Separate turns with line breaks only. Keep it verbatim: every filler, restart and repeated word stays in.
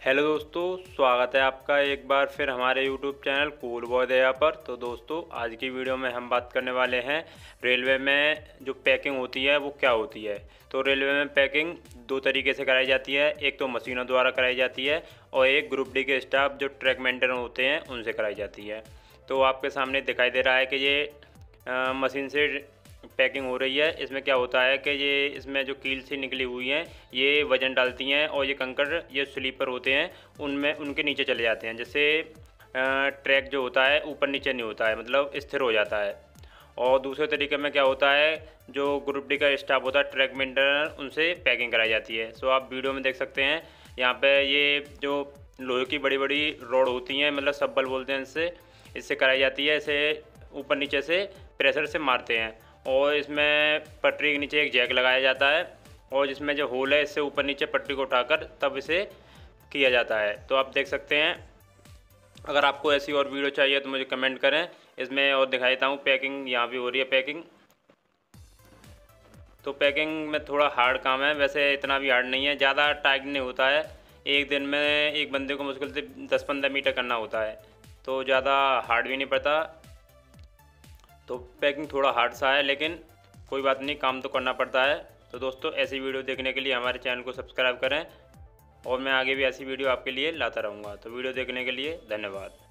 Hello दोस्तों, स्वागत है आपका एक बार फिर हमारे YouTube channel cool boy Daya पर। तो दोस्तों, आज की वीडियो में हम बात करने वाले हैं रेलवे में जो पैकिंग होती है वो क्या होती है। तो रेलवे में पैकिंग दो तरीके से कराई जाती है, एक तो मशीनों द्वारा कराई जाती है और एक ग्रुप डी के स्टाफ जो ट्रैक मेंटेनर होते हैं उनसे कराई जाती है। तो आपके सामने दिखाई दे रहा है कि ये अ, मशीन से पैकिंग हो रही है। इसमें क्या होता है कि ये इसमें जो कील सी निकली हुई हैं ये वज़न डालती हैं और ये कंकड़ ये स्लीपर होते हैं उनमें उनके नीचे चले जाते हैं, जिससे ट्रैक जो होता है ऊपर नीचे नहीं होता है, मतलब स्थिर हो जाता है। और दूसरे तरीके में क्या होता है, जो ग्रुप डी का स्टाफ होता है ट्रैक मेंटेनर उनसे पैकिंग कराई जाती है। सो आप वीडियो में देख सकते हैं, यहाँ पे ये जो लोहे की बड़ी बड़ी रॉड होती हैं, मतलब सब्बल बोलते हैं, इससे इससे कराई जाती है। इसे ऊपर नीचे से प्रेशर से मारते हैं और इसमें पटरी के नीचे एक जैक लगाया जाता है और जिसमें जो होल है इससे ऊपर नीचे पटरी को उठाकर तब इसे किया जाता है। तो आप देख सकते हैं। अगर आपको ऐसी और वीडियो चाहिए तो मुझे कमेंट करें, इसमें और दिखा देता हूँ। पैकिंग यहाँ भी हो रही है पैकिंग। तो पैकिंग में थोड़ा हार्ड काम है, वैसे इतना भी हार्ड नहीं है, ज़्यादा टाइट नहीं होता है। एक दिन में एक बंदे को मुश्किल से दस पंद्रह मीटर करना होता है, तो ज़्यादा हार्ड भी नहीं पड़ता। तो पैकिंग थोड़ा हार्ड सा है, लेकिन कोई बात नहीं, काम तो करना पड़ता है। तो दोस्तों, ऐसी वीडियो देखने के लिए हमारे चैनल को सब्सक्राइब करें और मैं आगे भी ऐसी वीडियो आपके लिए लाता रहूँगा। तो वीडियो देखने के लिए धन्यवाद।